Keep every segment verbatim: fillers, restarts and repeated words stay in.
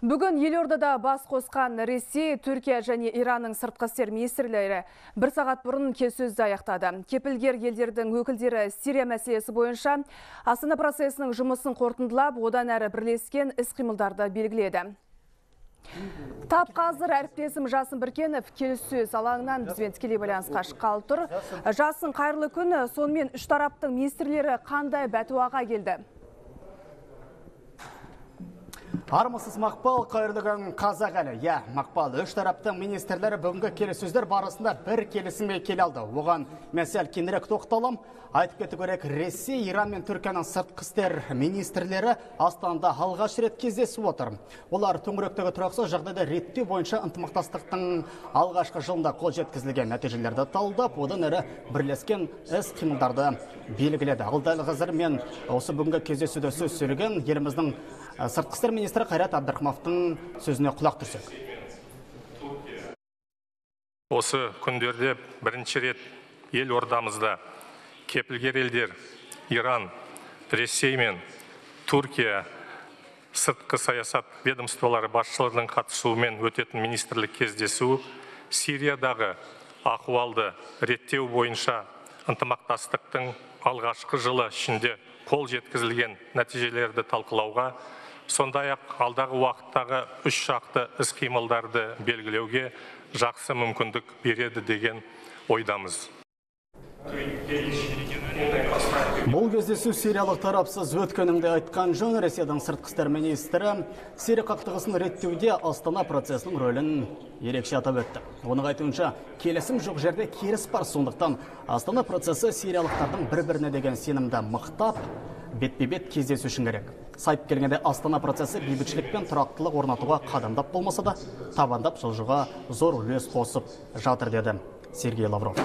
Бүгін елордада бас қосқан Ресей, Түркия және Иранның сыртқы істер министрлері бір сағат бұрын келіссөзді аяқтады. Кепілгер елдердің өкілдері Сирия мәселесі бойынша Астана процесінің жұмысын қорытындылап, одан әрі бірлескен іс-қимылдарды белгіледі. Тап қазір әріптесім Жасын Біркенов келіссөз алаңынан бізбен тікелей байланысқа шыққалы тұр. Жасын, қайырлы күн. Сонымен үш тараптың министрлері қандай бәтуаға келді? Армысыз Мақпал, қайырлыған қазақ әлі. Я, Мақпал, үш тараптың министрлері бүгінгі келіссөздер барысында бір келісімге келе алды. Оған мәсел кеңірек тоқталам. Айтып кету керек, Ресей, Иран мен Түркияның сыртқы істер министрлері Астанада алғаш рет кездесіп отыр. Олар төңіректегі тұрақсыз жағдайды реттеу бойынша ынтымақтастықтың алғашқы жылында қол жеткізілген нәтижелерді талдап, одан әрі бірлескен іс-қимылдарды белгіледі. Ал дәл қазір мен осы бүгінгі кездесуде сөз сөйлеген еліміздің сыртқы істер министрі Қайрат Әбдірахмановтың сөзіне құлақ түрсек. Осы күндерде бірінші рет ел ордамызда кепілгер елдер Иран, Ресей мен Түркия сыртқы саясат ведомстволары басшыларының қатысуымен өтетін министрлік кездесу Сириядағы ахуалды реттеу бойынша ынтымақтастықтың алғашқы жылы ішінде қол жеткізілген нәтижелерді талқылауға, сондай-ақ алдағы уақыттағы үш жақты іс-қимылдарды белгілеуге жақсы мүмкіндік береді деген ойдамыз. Бұл кездесу сириялық тарапсыз өткенімде айтқан жөн. Ресейдің сыртқы істер министрі Сирия қақтығысын реттеуде Астана процесінің рөлін ерекше атап өтті. Оның айтуынша, келісім жоқ жерде керіс бар, сондықтан Астана процесі сириялықтардың бір-біріне деген сенімді мықтап, бетпе-бет кездесу үшін керек. Сайып келгенде Астана процесі бейбітшілік пен тұрақтылық орнатуға қадамдап болмаса да, табандап жылжуға зор үлес қосып жатыр, деді Сергей Лавров.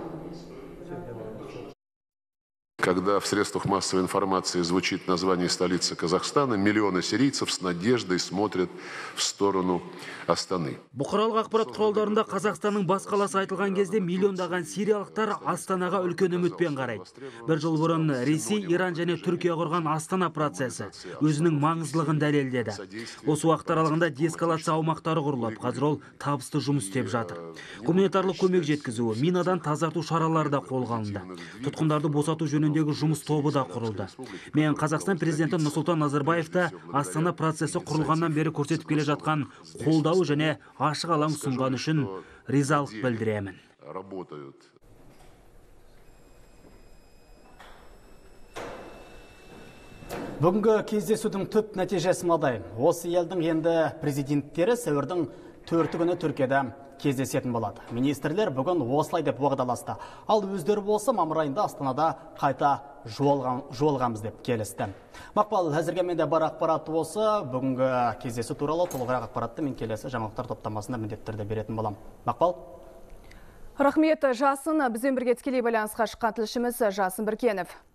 Когда в средствах массовой информации звучит название столицы Казахстана, миллионы сирийцев с надеждой смотрят в сторону Астаны. Бұқаралық ақпарат құралдарында Қазақстанның бас қаласы айтылған кезде миллиондаған сириялықтар Астанаға үлкен үмітпен қарайды. Бір жыл бұрын Ресей, Иран және Түркия құрған Астана процесі өзінің маңыздылығын дәлелдеді. Осы уақыт аралығында деэскалация аумақтары құрылып, қазір ол табысты жұмыс істеп жатыр. Гуманитарлық көмек жеткізуі, минадан тазарту шаралары да қолға алынды. Тұтқындарды босату жөніндегі жұмыс тобы да құрылды. Мен Қазақстан президенті Нұрсұлтан Назарбаевта Астана процесі құрылғаннан бері көрсетіп келе жатқан қолдау және ашық алаң ұсынған үшін ризалық білдіремін. Бүгінгі кездесудің түп нәтижесі мынадай. Осы елдің енді президенттері сәуірдің төрті күні Түркияда кездесетін болады. Министрлер бүгін осылай деп уағдаласты. Ал өздері болса мамыр айында Астанада қайта жолығамыз деп келісті. Мақпал, әзірге менде бар ақпарат осы. Бүгінгі кездесу туралы толығырақ ақпаратты мен келесі жаңалықтар топтамасында міндеттерді беретін болам. Мақпал? Рахмет, Жасын. Бізбен бірге тікелей байланысқа шыққан тілшіміз Жасын Біркенов.